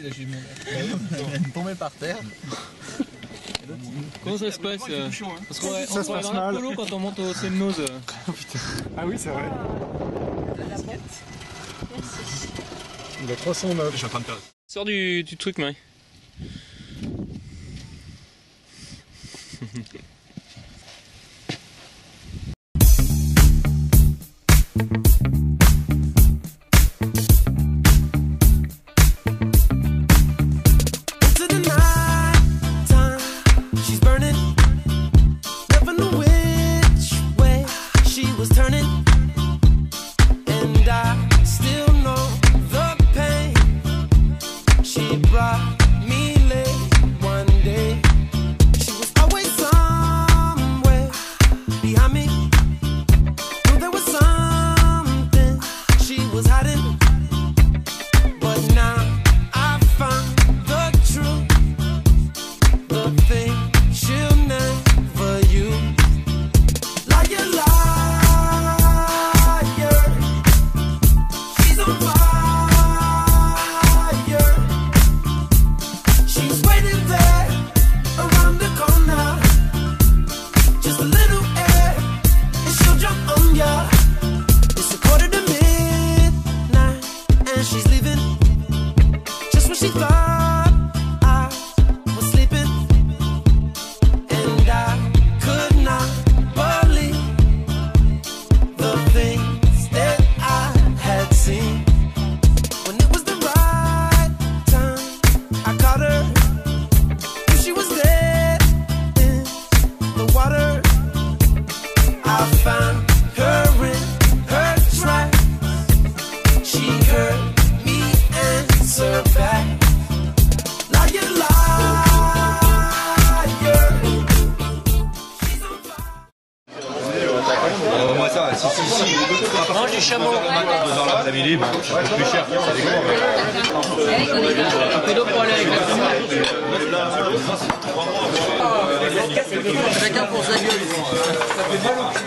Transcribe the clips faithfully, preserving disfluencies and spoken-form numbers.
la jument. Elle est tombée par terre. Comment ça se passe? Parce qu'on Ça se passe mal. polo quand on monte au Semnose. Ah oui, c'est vrai. Il a trois cent neuf. Je suis en train de perdre. Sors du, du truc, Marie. Mange du chameau. Dans l'après-midi, c'est plus cher. Un peu d'eau pour aller avec la chacun pour sa gueule. Ça fait mal au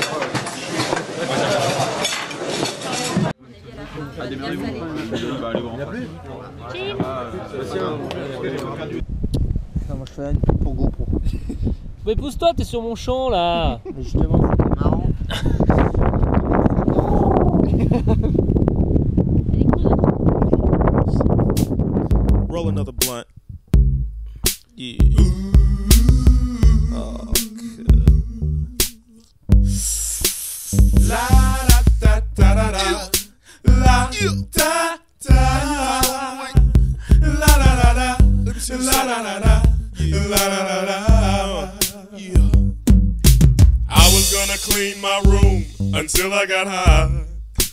Moi je fais une pub pour GoPro. Mais pousse-toi, t'es sur mon champ là. Mais justement, c'était marrant. Roll another blunt. Yeah. Oh, la da da da da da. La da da. La la la la. La la la la. La la la la. Yeah. I was gonna clean my room until I got high.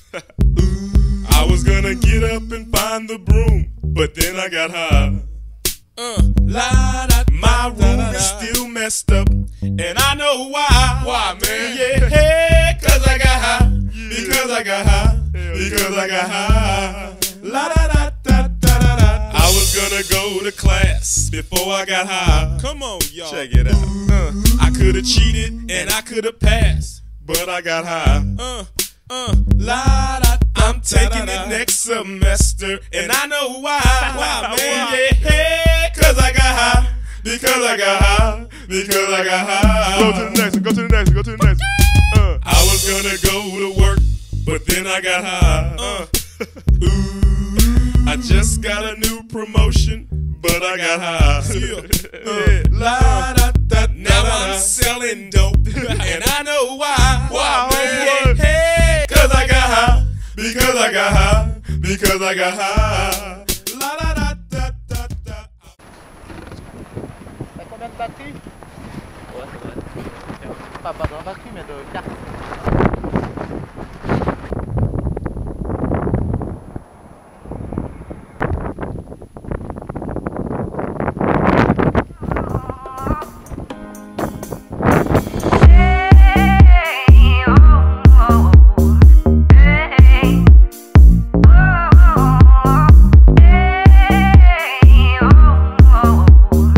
I was gonna get up and find the broom, but then I got high. Uh, la, da, my room da, da, da. Is still messed up, and I know why. Why, man? Yeah, hey, cause I got high. Yeah. Because I got high. Hell because yeah. I got high. La da da da da da da. I was gonna go to class before I got high. Come on, y'all. Check it out. Uh, I could've cheated and I could've passed, but I got high. Uh, uh, la da. I'm taking it next semester, and I know why. Why, man? Yeah, hey, cause I got high. Because I got high. Because I got high. Go to the next one. Go to the next one. Go to the next one. Uh, I was gonna go to work, but then I got high. Uh, ooh, I just got a new promotion, but I got high. Uh, la, da, da, now I'm selling dope, and I know why. Why, man? Yeah, hey, cause I got high. Because I got high, because I got high. La da da da da da. T'as combien de batteries? Ouais, ça va. Pas, pas dans la batterie, mais de carte.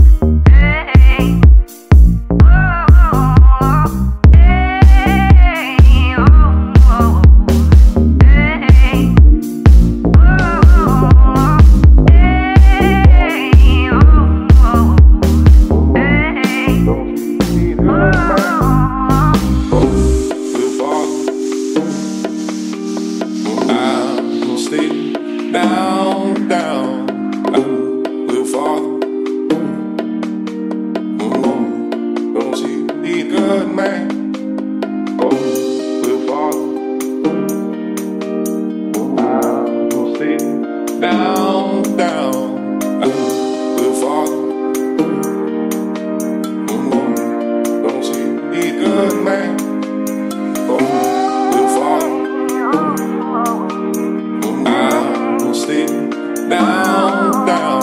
Hey down, down, little father. Mm-hmm. Don't see the good man. Oh, little father. I'll stay down, down, little father. Mm-hmm. Don't see the good man. Oh, little father. I'll stay down, down.